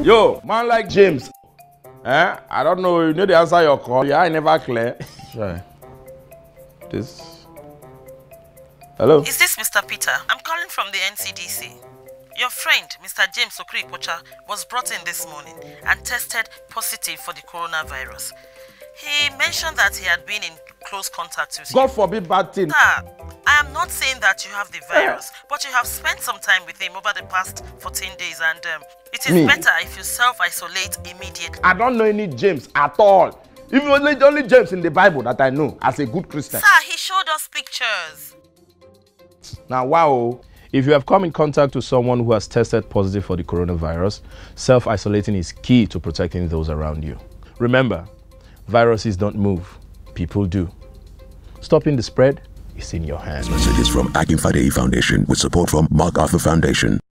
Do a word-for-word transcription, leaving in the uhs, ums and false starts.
Yo, man like James. Eh? I don't know, you know the answer your call. Yeah, I never clear. Sure. This. Hello? Is this Mister Peter? I'm calling from the N C D C. Your friend, Mister James Okripocha, was brought in this morning and tested positive for the coronavirus. He mentioned that he had been in close contact with you. God forbid bad thing. Sir, I am not saying that you have the virus, but you have spent some time with him over the past fourteen days, and um, it is Me? better if you self-isolate immediately. I don't know any James at all. Even only, only James in the Bible that I know as a good Christian. Sir, he showed us pictures. Now, wow. If you have come in contact with someone who has tested positive for the coronavirus, self-isolating is key to protecting those around you. Remember, viruses don't move, people do. Stopping the spread is in your hands. This message is from Akin Fadeyi Foundation with support from MacArthur Foundation.